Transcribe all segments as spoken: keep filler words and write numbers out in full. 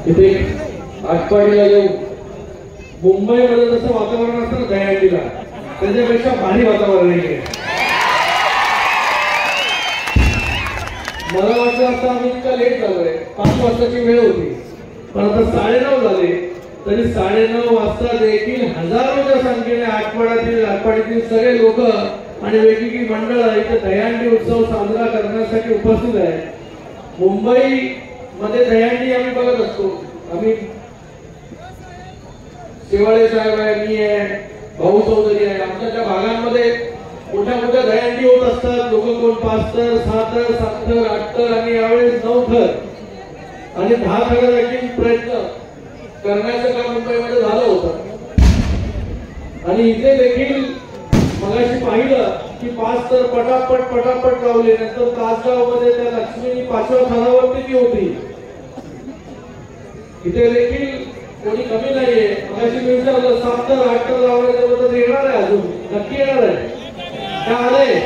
इथे आटपाडीला येऊन मुंबईमध्ये जसं वातावरण असतं ना दहीहंडीला त्याच्यापेक्षा भारी वातावरण आहे. मला वाटलं आता आम्ही इतका लेट झालोय, पाच वाजताची वेळ होती पण आता साडेनऊ झाले तरी साडेनऊ वाजता देखील हजारोच्या संख्येने आटपाड्यातील आटपाडीतील सगळे लोक आणि वेगवेगळी मंडळ इथे दहीहंडी उत्सव साजरा करण्यासाठी उपस्थित आहेत. मुंबई मध्ये दहीहंडी आम्ही बघत असतो, आम्ही शेवाळे साहेब आहे, मी आहे, भाऊ चौधरी आहे, आमच्या त्या भागांमध्ये मोठ्या मोठ्या दहीहंडी होत असतात. लोक कोण पाच तर सात तर सात तर आठ तर आणि यावेळेस नऊ थर आणि दहा थर देखील प्रयत्न करण्याचं काम मुंबईमध्ये झालं होतं. आणि इथे देखील मगाशी पाहिलं की पाच तर पटापट पटापट लावले. नंतर तासगाव मध्ये त्या लक्ष्मी पाचव्या थरावरती ती होती. इथे देखील कोणी कमी नाहीये. मगाशी मी विचारलं सात तर आठ तर लावण्याच्या बद्दल येणार आहे, अजून नक्की येणार आहे का? आले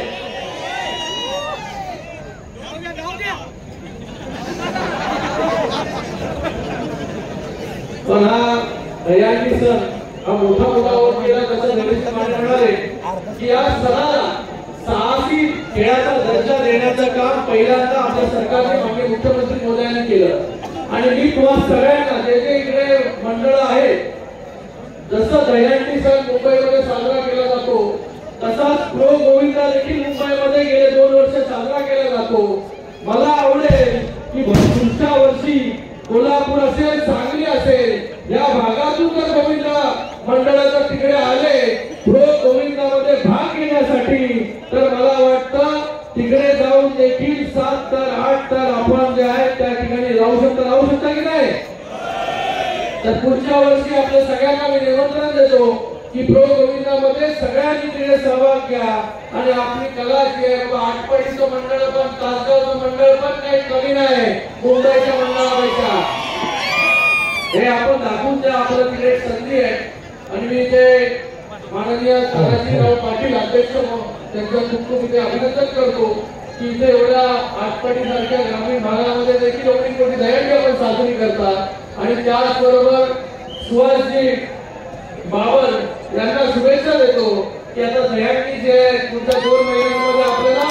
पण हा दहीहंडी सण हा मोठा मोठा होत गेला. त्याचं निरीक्षण म्हणाले की या सणाला साहसी खेळाचा दर्जा देण्याचं काम पहिल्यांदा आपल्या सरकारने मागे मुख्यमंत्री मोदयांनी केलं. आणि मी तुम्हाला सगळ्यांना जे जे इकडे मंडळ आहेत, जसं दहीहंडी सण मुंबईमध्ये साजरा केला जातो तसाच प्रो गोविंदा देखील मुंबईमध्ये गेले दोन वर्ष साजरा केला जातो. मला आवडेल की पुढच्या वर्षी कोल्हापूर असेल, सांगली असेल या भागातून जर गोविंदा मंडळाच्या तिकडे आले प्रो गोविंदामध्ये भाग घेण्यासाठी तर मला वाटतं तिकडे जाऊन देखील सात तर आठ तर आपण जे आहे त्या ठिकाणी राहू शकता राहू शकता की नाही? तर पुढच्या वर्षी आपल्या सगळ्यांना मी निमंत्रण देतो की प्रो गोविंदामध्ये सगळ्यांनी तिकडे सहभाग घ्या आणि आपली कला जी आहे आटपाडीचं मंडळ पण तासगावचं मंडळ पण काही कमी नाही मुंबईच्या मंडळापेक्षा. हे आपण दाखवून द्या, आपल्याला तिकडे एक संधी आहे. आणि मी ते माननीय तानाजीराव पाटील अध्यक्ष त्यांचं खूप खूप इथे अभिनंदन करतो की इथे एवढ्या आटपाडी सारख्या ग्रामीण भागामध्ये देखील एवढी मोठी दहीहंडी आपण साजरी करतात. आणि त्याचबरोबर सुहासजी बाबर यांना शुभेच्छा देतो की आता दहीहंडी जे आहे पुढच्या दोन महिन्यांमध्ये आपल्याला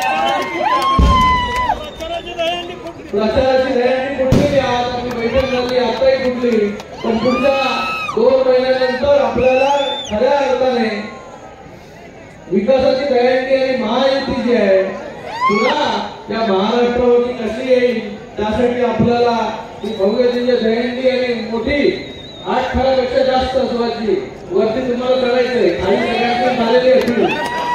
प्रचाराची दहीहंडी फुटलेली आहे. आपली बैठक झाली आताही फुटली पण पुढच्या दोन महिन्यानंतर आपल्याला खऱ्या अर्थाने विकासाची दहीहंडी आणि महायुती जी आहे पुन्हा या महाराष्ट्रावरती कशी येईल त्यासाठी आपल्याला ही भव्य दिव्य दहीहंडी आणि मोठी आठ थरापेक्षा जास्त सुरुवाती वरती तुम्हाला करायचंय. काही सगळ्यांना झालेली असतील,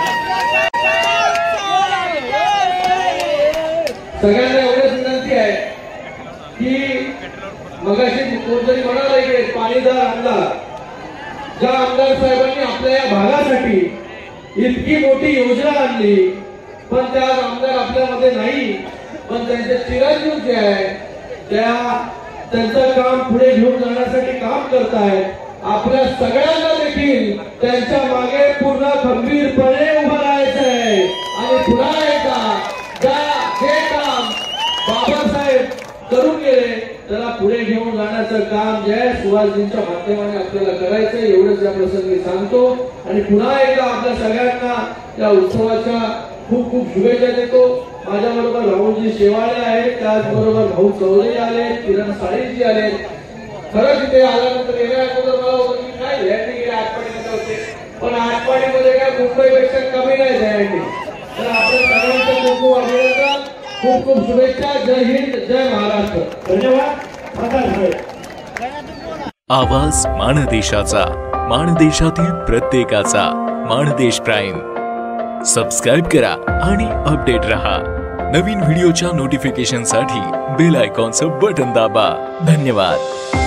सगळ्यांना एवढीच विनंती आहे की मगाशी कोणतरी म्हणाले की पाणीदार आमदार, ज्या आमदार साहेबांनी आपल्या या भागासाठी इतकी मोठी योजना आणली पण त्या आमदार आपल्यामध्ये नाही, पण त्यांचे चिरंजीव जे आहे त्या त्यांचं काम पुढे घेऊन जाण्यासाठी काम करतायत. आपल्या सगळ्यांना देखील त्यांच्या मागे पूर्ण खंबीरपणे उभं राहायचं आहे. आणि पुन्हा एकदा जे काम बाबासाहेब करून गेले त्याला पुढे घेऊन जाण्याचं काम जे आहे सुहासजींच्या माध्यमाने आपल्याला करायचं आहे. एवढंच या प्रसंगी सांगतो आणि पुन्हा एकदा आपल्या सगळ्यांना या उत्सवाच्या खूप खूप शुभेच्छा देतो. माझ्या बरोबर राहुलजी शेवाळे आहेत, त्याचबरोबर भाऊ चौधरी आले, किरण साळीजी आले. खरंच इथे आल्यानंतर येण्या अगोदर मला होतं की काय दहीहंडी गेले आटपाडीमध्ये होते पण आटपाडीमध्ये काय मुंबईपेक्षा कमी नाही दहीहंडी. तर आपल्या सगळ्यांचं खूप खूप अभिनंदन, खूप खूप शुभेच्छा. जय हिंद, जय महाराष्ट्र. धन्यवाद. आवाज माणदेशाचा, माणदेशातील प्रत्येकाचा. माणदेश प्राईम सबस्क्राइब करा आणि अपडेट रहा. नवीन व्हिडिओच्या नोटिफिकेशनसाठी बेल आयकॉनचं बटन दाबा. धन्यवाद.